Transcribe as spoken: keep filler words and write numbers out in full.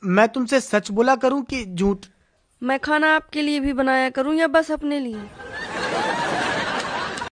मैं तुमसे सच बोला करूं कि झूठ? मैं खाना आपके लिए भी बनाया करूं या बस अपने लिए?